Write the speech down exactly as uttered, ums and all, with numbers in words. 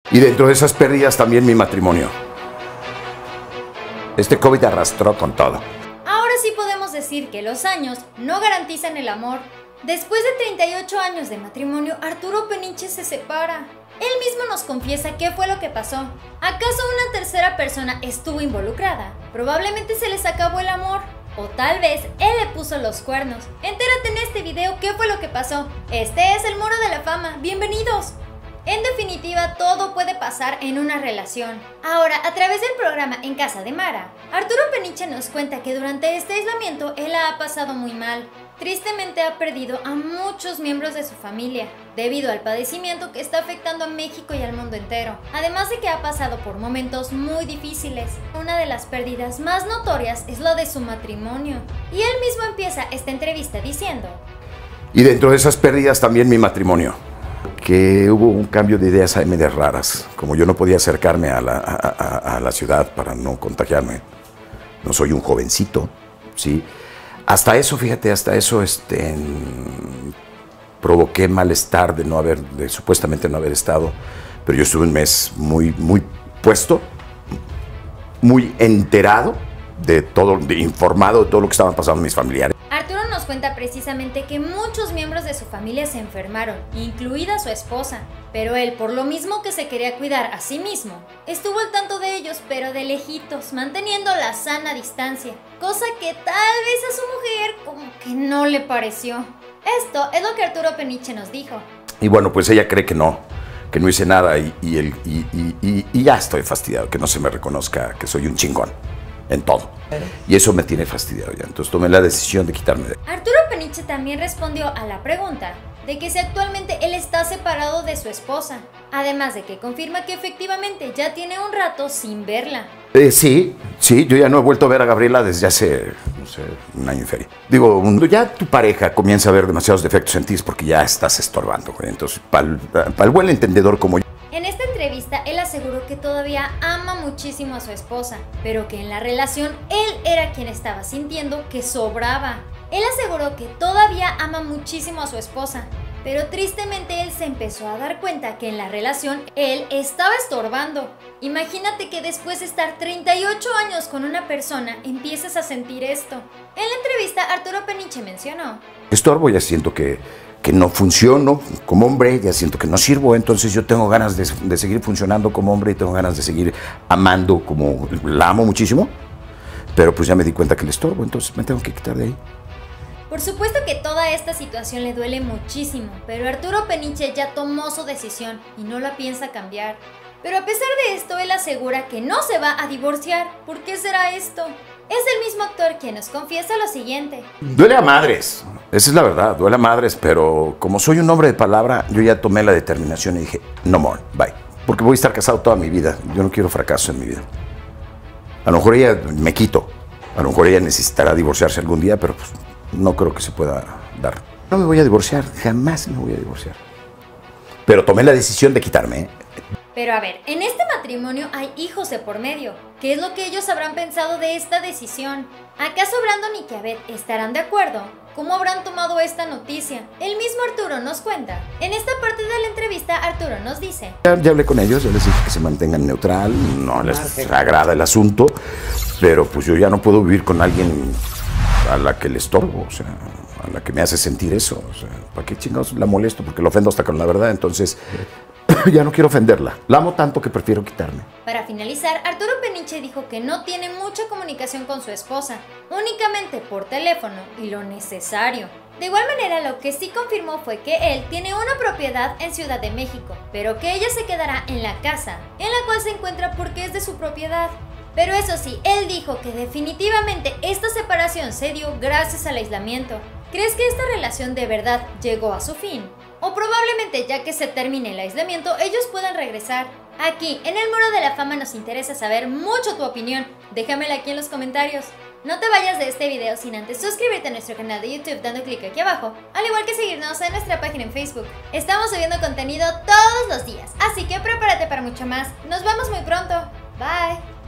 Y dentro de esas pérdidas también mi matrimonio. Este COVID arrastró con todo. Ahora sí podemos decir que los años no garantizan el amor. Después de treinta y ocho años de matrimonio, Arturo Peniche se separa. Él mismo nos confiesa qué fue lo que pasó. ¿Acaso una tercera persona estuvo involucrada? Probablemente se les acabó el amor. O tal vez él le puso los cuernos. Entérate en este video qué fue lo que pasó. Este es el Muro de la Fama. ¡Bienvenidos! En definitiva, todo puede pasar en una relación. Ahora, a través del programa En Casa de Mara, Arturo Peniche nos cuenta que durante este aislamiento él la ha pasado muy mal. Tristemente ha perdido a muchos miembros de su familia, debido al padecimiento que está afectando a México y al mundo entero. Además de que ha pasado por momentos muy difíciles. Una de las pérdidas más notorias es la de su matrimonio. Y él mismo empieza esta entrevista diciendo: Y dentro de esas pérdidas también mi matrimonio. Que hubo un cambio de ideas ahí medias raras. Como yo no podía acercarme a la, a, a, a la ciudad para no contagiarme. No soy un jovencito, ¿sí? Hasta eso, fíjate, hasta eso este, provoqué malestar de no haber, de supuestamente no haber estado. Pero yo estuve un mes muy, muy puesto, muy enterado de todo, de, informado de todo lo que estaban pasando mis familiares. Arturo nos cuenta precisamente que muchos miembros de su familia se enfermaron, incluida su esposa, pero él, por lo mismo que se quería cuidar a sí mismo, estuvo al tanto de ellos, pero de lejitos, manteniendo la sana distancia, cosa que tal vez a su mujer como que no le pareció. Esto es lo que Arturo Peniche nos dijo. Y bueno, pues ella cree que no, que no hice nada y, y, el, y, y, y, y ya estoy fastidiado, que no se me reconozca que soy un chingón. En todo. Y eso me tiene fastidiado ya. Entonces tomé la decisión de quitarme de... Arturo Peniche también respondió a la pregunta de que si actualmente él está separado de su esposa. Además de que confirma que efectivamente ya tiene un rato sin verla. Eh, sí, sí, yo ya no he vuelto a ver a Gabriela desde hace, no sé, un año y feria. Digo, cuando ya tu pareja comienza a ver demasiados defectos en ti es porque ya estás estorbando, güey. Entonces, para el, para el buen entendedor como yo... En esta entrevista, él aseguró que todavía ama muchísimo a su esposa, pero que en la relación él era quien estaba sintiendo que sobraba. Él aseguró que todavía ama muchísimo a su esposa, pero tristemente él se empezó a dar cuenta que en la relación él estaba estorbando. Imagínate que después de estar treinta y ocho años con una persona, empiezas a sentir esto. En la entrevista, Arturo Peniche mencionó: Estorbo, ya siento que... que no funciono como hombre, ya siento que no sirvo, entonces yo tengo ganas de, de seguir funcionando como hombre y tengo ganas de seguir amando como la amo muchísimo, pero pues ya me di cuenta que le estorbo, entonces me tengo que quitar de ahí. Por supuesto que toda esta situación le duele muchísimo, pero Arturo Peniche ya tomó su decisión y no la piensa cambiar. Pero a pesar de esto, él asegura que no se va a divorciar. ¿Por qué será esto? Es el mismo actor quien nos confiesa lo siguiente: Duele a madres, esa es la verdad, duele a madres, pero como soy un hombre de palabra, yo ya tomé la determinación y dije, no more, bye. Porque voy a estar casado toda mi vida, yo no quiero fracaso en mi vida. A lo mejor ella me quito, a lo mejor ella necesitará divorciarse algún día, pero pues no creo que se pueda dar. No me voy a divorciar, jamás me voy a divorciar. Pero tomé la decisión de quitarme, ¿eh? Pero a ver, en este matrimonio hay hijos de por medio. ¿Qué es lo que ellos habrán pensado de esta decisión? ¿Acaso Brandon y Kiabet estarán de acuerdo? ¿Cómo habrán tomado esta noticia? El mismo Arturo nos cuenta. En esta parte de la entrevista, Arturo nos dice: Ya, ya hablé con ellos, yo les dije que se mantengan neutral, no les agrada el asunto, pero pues yo ya no puedo vivir con alguien a la que le estorbo, o sea, a la que me hace sentir eso. O sea, ¿para qué chingados la molesto? Porque lo ofendo hasta con la verdad, entonces... ya no quiero ofenderla. La amo tanto que prefiero quitarme. Para finalizar, Arturo Peniche dijo que no tiene mucha comunicación con su esposa, únicamente por teléfono y lo necesario. De igual manera, lo que sí confirmó fue que él tiene una propiedad en Ciudad de México, pero que ella se quedará en la casa en la cual se encuentra porque es de su propiedad. Pero eso sí, él dijo que definitivamente esta separación se dio gracias al aislamiento. ¿Crees que esta relación de verdad llegó a su fin? O probablemente ya que se termine el aislamiento, ellos puedan regresar. Aquí, en el Muro de la Fama, nos interesa saber mucho tu opinión. Déjamela aquí en los comentarios. No te vayas de este video sin antes suscribirte a nuestro canal de YouTube dando clic aquí abajo, al igual que seguirnos en nuestra página en Facebook. Estamos subiendo contenido todos los días, así que prepárate para mucho más. Nos vemos muy pronto. Bye.